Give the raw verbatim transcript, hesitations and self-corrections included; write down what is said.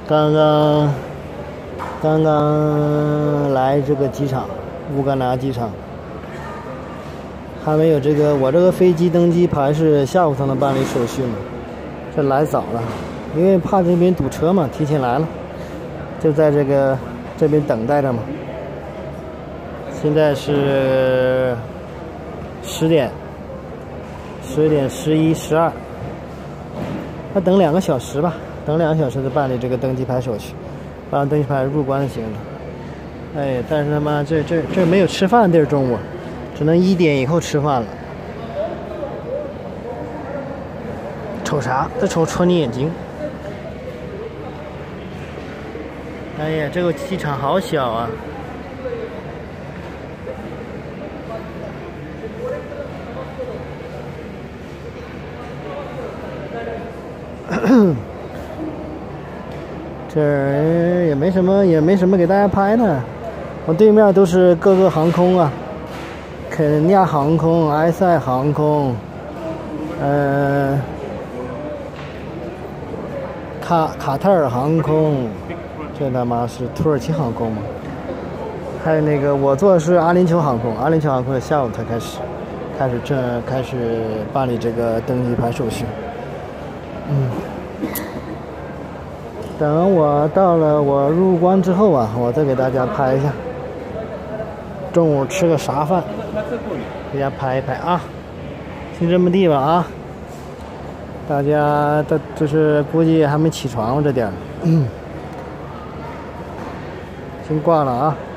刚刚刚刚来这个机场，乌干达机场，还没有这个我这个飞机登机牌是下午才能办理手续嘛，这来早了，因为怕这边堵车嘛，提前来了，就在这个这边等待着嘛。现在是十点、十点、十一、十二，那等两个小时吧，等两个小时就办理这个登机牌手续，办完登机牌入关就行了。哎，但是他妈这这这没有吃饭的地儿，中午只能一点以后吃饭了。瞅啥？这瞅戳你眼睛。哎呀，这个机场好小啊！这儿也没什么，也没什么给大家拍的。我对面都是各个航空啊，肯尼亚航空、埃塞航空，呃，卡卡塔尔航空，这他妈是土耳其航空吗？还有那个我坐的是阿联酋航空，阿联酋航空下午才开始，开始正开始办理这个登机牌手续。嗯。等我到了我入关之后啊，我再给大家拍一下中午吃个啥饭，给大家拍一拍啊，就这么地吧啊。大家的就是估计还没起床这点儿，嗯，先挂了啊。